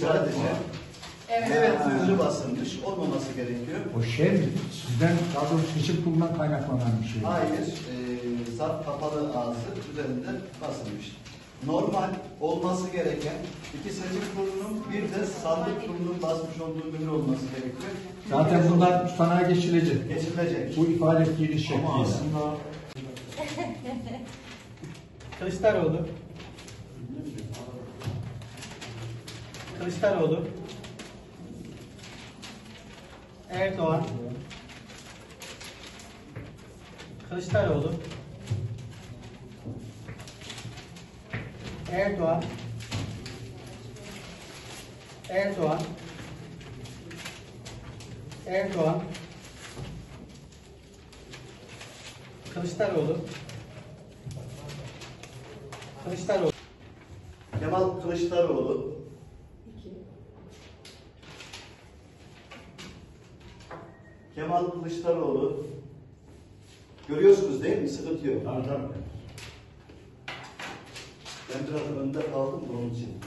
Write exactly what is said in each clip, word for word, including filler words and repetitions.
sadece. Evet. Evet, tüzüğü basılmış. Olmaması gerekiyor. O şey mi? Sizden daha doğrusu seçim kurulundan kaynaklanan bir şey. Hayır, e, zarf kapalı ağzı üzerinde basılmış. Normal olması gereken iki seçim kurulunun bir de sandık kurulunun basmış olduğu mühür olması gerekiyor. Zaten bunlar tutanağa geçilecek. Geçilecek. Bu ifade ettiğiniz şekliyle. Ama aslında Kılıçdaroğlu. Kılıçdaroğlu. Erdoğan. Kılıçdaroğlu. Erdoğan. Erdoğan. Erdoğan. Kılıçdaroğlu. Kılıçdaroğlu. Kemal Kılıçdaroğlu. Kemal Kılıçdaroğlu. Görüyorsunuz değil mi? Sıkıntı yok. tabii tabii. Ben biraz önde kaldım da onun için.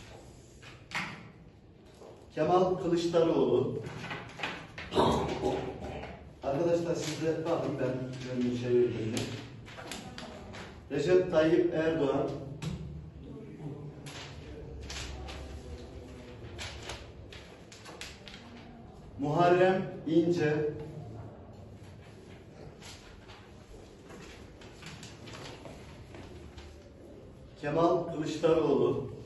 Kemal Kılıçdaroğlu. Arkadaşlar siz de bakın, ben önümü çevirdim. Recep Tayyip Erdoğan. Muharrem İnce. Kemal Kılıçdaroğlu.